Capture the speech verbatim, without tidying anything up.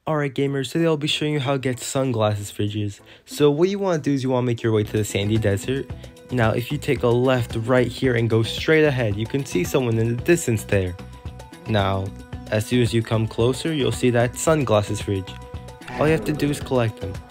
Alright gamers, today I'll be showing you how to get sunglasses fridges. So what you want to do is you want to make your way to the sandy desert. Now if you take a left right here and go straight ahead, you can see someone in the distance there. Now as soon as you come closer, you'll see that sunglasses fridge. All you have to do is collect them.